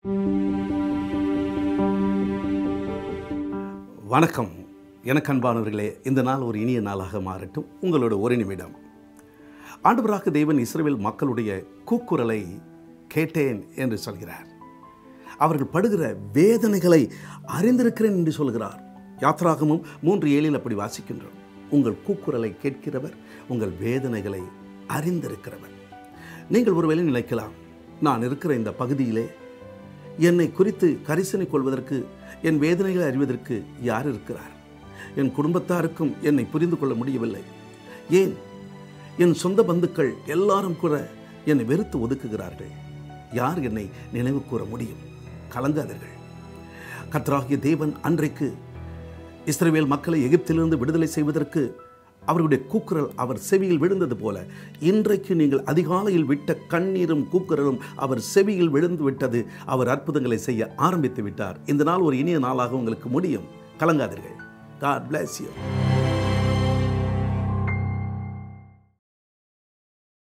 வணக்கம். எனக்கு அன்பானவர்களே, இந்த நாள் ஒரு இனிய நாளாக மாறட்டும். உங்களோட ஒரு நிமிடம். ஆண்டவராக தேவன் இஸ்ரவேல் மக்களுடைய கூக்குரலை கேட்டேன் என்று சொல்கிறார். அவர்கள் படுகிற வேதனைகளை அறிந்திருக்கிறேன் என்று சொல்கிறார். யாத்ராகமும் 3:7 அப்படி வாசிக்கின்றோம். உங்கள் கூக்குரலை கேட்கிறவர், உங்கள் வேதனைகளை அறிந்திருக்கிறவர். நீங்கள் ஒருவேளை நினைக்கலாம், நான் இருக்கிற இந்த பகுதியிலே என்னை குறித்து கரிசனை கொள்வதற்கு, என் வேதனைகளை அறிவதற்கு யார் இருக்கிறார்? என் குடும்பத்தாருக்கும் என்னை புரிந்து கொள்ள முடியவில்லை. ஏன் என் சொந்த பந்துக்கள் எல்லாரும் கூட என்னை வெறுத்து ஒதுக்குகிறார்கள்? யார் என்னை நினைவு கூற முடியும்? கலங்காதீர்கள். கர்த்தராகிய தேவன் அன்றைக்கு இஸ்ரவேல் மக்களை எகிப்திலிருந்து விடுதலை செய்வதற்கு அவருடைய கூக்குரல் அவர் செவியில் விழுந்தது போல, இன்றைக்கு நீங்கள் அதிகாலையில் விட்ட கண்ணீரும் கூக்குரலும் அவர் செவியில் விழுந்து விட்டது. அவர் அற்புதங்களை செய்ய ஆரம்பித்து விட்டார். இந்த நாள் ஒரு இனிய நாளாக உங்களுக்கு முடியும். கலங்காதீர்கள். God bless you.